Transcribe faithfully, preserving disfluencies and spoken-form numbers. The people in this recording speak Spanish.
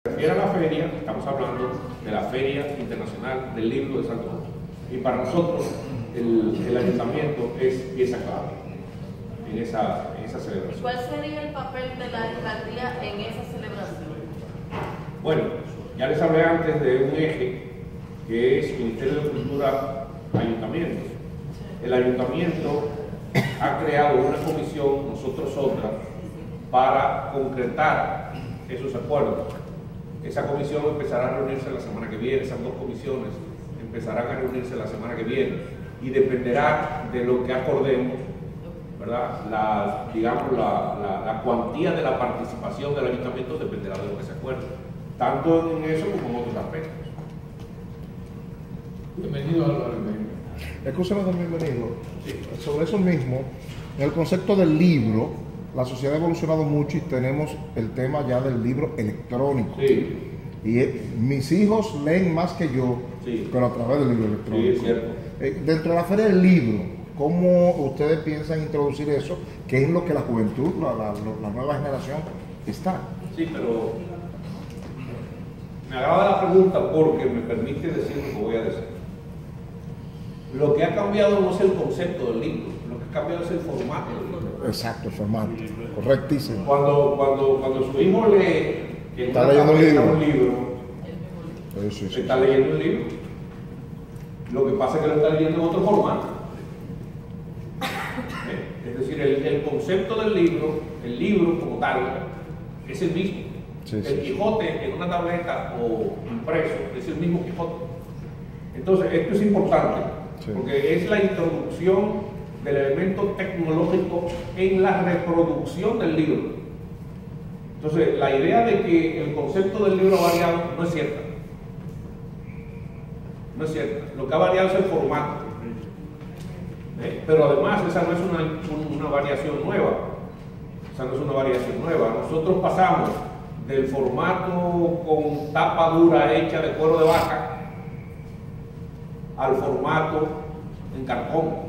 refiere a la feria, estamos hablando de la Feria Internacional del Libro de Santo Domingo. Y para nosotros el, el ayuntamiento es pieza clave en esa, en esa celebración. ¿Cuál sería el papel de la alcaldía en esa celebración? Bueno, ya les hablé antes de un eje que es Ministerio de Cultura, Ayuntamiento. El ayuntamiento ha creado una comisión, nosotros otra, para concretar esos acuerdos. Esa comisión empezará a reunirse la semana que viene, esas dos comisiones empezarán a reunirse la semana que viene y dependerá de lo que acordemos, ¿verdad? La, digamos, la, la, la cuantía de la participación del ayuntamiento dependerá de lo que se acuerde, tanto en eso como en otros aspectos. Bienvenido, Álvaro. Escúchame, don bienvenido. Sí. Sobre eso mismo, en el concepto del libro, la sociedad ha evolucionado mucho y tenemos el tema ya del libro electrónico. Sí. Y eh, mis hijos leen más que yo, Sí. pero a través del libro electrónico. Sí, es cierto. Eh, dentro de la feria del libro, ¿cómo ustedes piensan introducir eso? ¿Qué es lo que la juventud, la, la, la nueva generación está? Sí, pero me agrada la pregunta porque me permite decir lo que voy a decir. Lo que ha cambiado no es el concepto del libro, lo que ha cambiado es el formato del libro. Exacto, el formato. Correctísimo. Cuando, cuando, cuando su hijo lee en Está una leyendo un tableta libro. un libro, Sí, sí, sí. está leyendo un libro. Lo que pasa es que lo está leyendo en otro formato. ¿Eh? Es decir, el, el concepto del libro, el libro como tal, es el mismo. Sí, el sí, sí. Quijote en una tableta o impreso es el mismo Quijote. Entonces, esto es importante, Sí. porque es la introducción del elemento tecnológico en la reproducción del libro. Entonces, la idea de que el concepto del libro ha variado no es cierta. No es cierta. Lo que ha variado es el formato. ¿Eh? Pero además, esa no es una, una variación nueva. Esa no es una variación nueva. Nosotros pasamos del formato con tapa dura hecha de cuero de vaca al formato en cartón.